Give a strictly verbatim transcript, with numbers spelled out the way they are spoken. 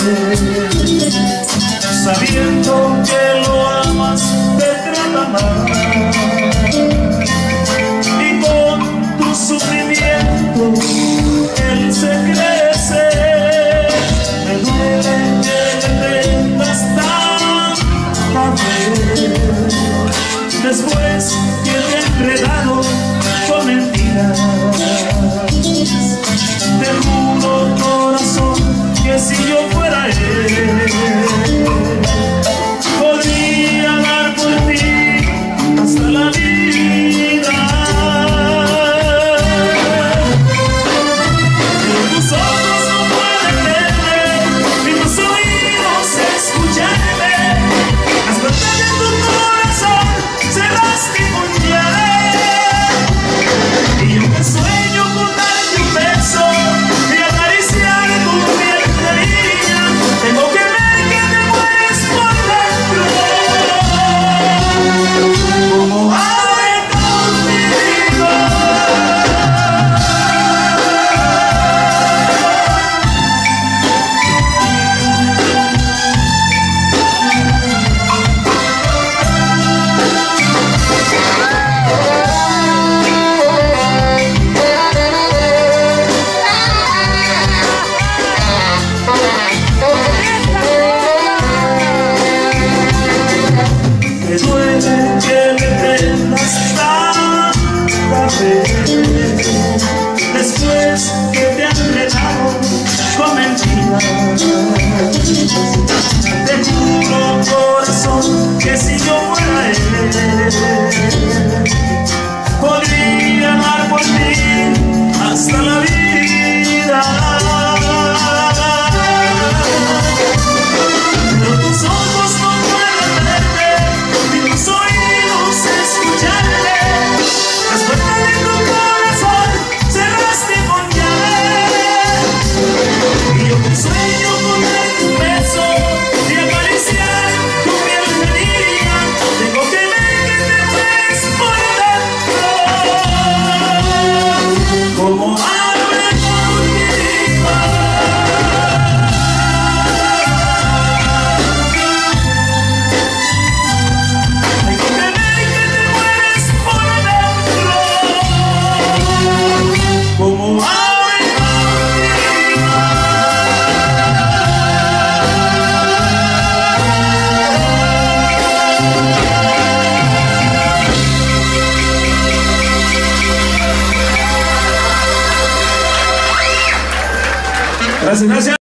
sabiendo que lo amas, te trata mal, y con tu sufrimiento él se crece. Me duele que le tengas tanta fe, después que te he enredado con mentiras. Te juro, corazón, que si yo fuera él, podría dar por ti hasta la vida. Pero tus ojos no pueden verme, ni tus oídos escucharme. Las puertas de tu corazón se lastiman. Y yo que sueño con darte un beso y acariciar tu piel de niña, tengo que ver que te mueres por dentro, como ave contigo. Me duele que me tengas tanta fe, después que te han enredado con mentiras. Te juro, corazón, que si yo fuera él, podría dar por ti hasta la vida. Pero tus ojos no pueden verme, tus oídos escucharme. Las puertas de tu corazón cerraste con llave. Y yo que sueño con darte un beso y acariciar tu piel de niña, tengo que ver que te mueres por dentro, como ave cautiva. Como ave cautiva. Gracias, gracias.